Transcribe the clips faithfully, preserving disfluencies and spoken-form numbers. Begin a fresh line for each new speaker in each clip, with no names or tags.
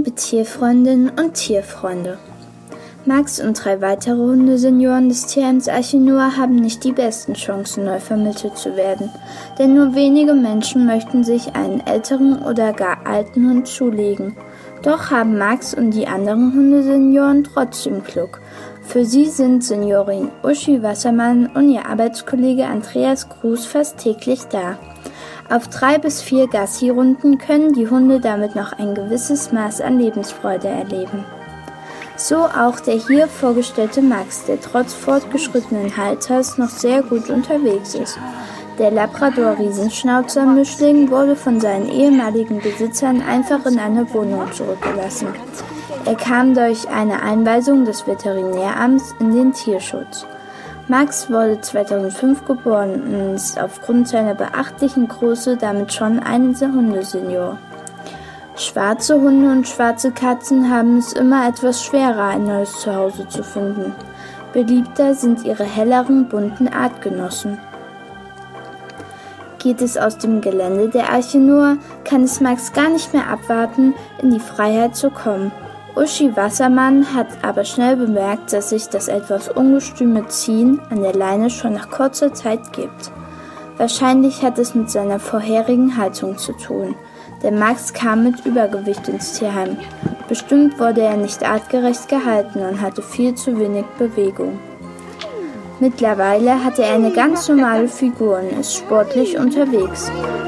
Liebe Tierfreundinnen und Tierfreunde, Max und drei weitere Hundesenioren des Tierheims Arche Noah haben nicht die besten Chancen, neu vermittelt zu werden, denn nur wenige Menschen möchten sich einen älteren oder gar alten Hund zulegen. Doch haben Max und die anderen Hundesenioren trotzdem Glück. Für sie sind Seniorin Uschi Wassermann und ihr Arbeitskollege Andreas Gruß fast täglich da. Auf drei bis vier Gassi-Runden können die Hunde damit noch ein gewisses Maß an Lebensfreude erleben. So auch der hier vorgestellte Max, der trotz fortgeschrittenen Alters noch sehr gut unterwegs ist. Der Labrador-Riesenschnauzer-Mischling wurde von seinen ehemaligen Besitzern einfach in eine Wohnung zurückgelassen. Er kam durch eine Einweisung des Veterinäramts in den Tierschutz. Max wurde zweitausendfünf geboren und ist aufgrund seiner beachtlichen Größe damit schon ein Hundesenior. Schwarze Hunde und schwarze Katzen haben es immer etwas schwerer, ein neues Zuhause zu finden. Beliebter sind ihre helleren, bunten Artgenossen. Geht es aus dem Gelände der Arche Noah, kann es Max gar nicht mehr abwarten, in die Freiheit zu kommen. Uschi Wassermann hat aber schnell bemerkt, dass sich das etwas ungestüme Ziehen an der Leine schon nach kurzer Zeit gibt. Wahrscheinlich hat es mit seiner vorherigen Haltung zu tun. Der Max kam mit Übergewicht ins Tierheim. Bestimmt wurde er nicht artgerecht gehalten und hatte viel zu wenig Bewegung. Mittlerweile hat er eine ganz normale Figur und ist sportlich unterwegs.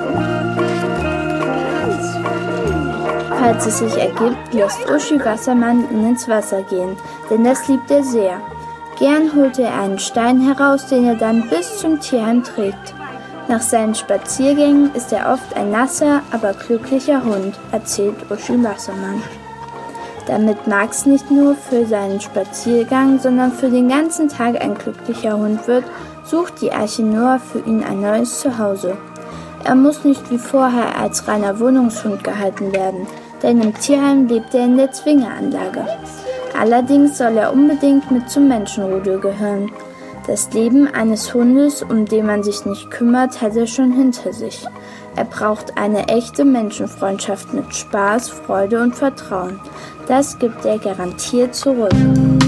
Falls es sich ergibt, lässt Uschi Wassermann ihn ins Wasser gehen, denn das liebt er sehr. Gern holt er einen Stein heraus, den er dann bis zum Tierheim trägt. Nach seinen Spaziergängen ist er oft ein nasser, aber glücklicher Hund, erzählt Uschi Wassermann. Damit Max nicht nur für seinen Spaziergang, sondern für den ganzen Tag ein glücklicher Hund wird, sucht die Arche Noah für ihn ein neues Zuhause. Er muss nicht wie vorher als reiner Wohnungshund gehalten werden, denn im Tierheim lebt er in der Zwingeranlage. Allerdings soll er unbedingt mit zum Menschenrudel gehören. Das Leben eines Hundes, um den man sich nicht kümmert, hat er schon hinter sich. Er braucht eine echte Menschenfreundschaft mit Spaß, Freude und Vertrauen. Das gibt er garantiert zurück.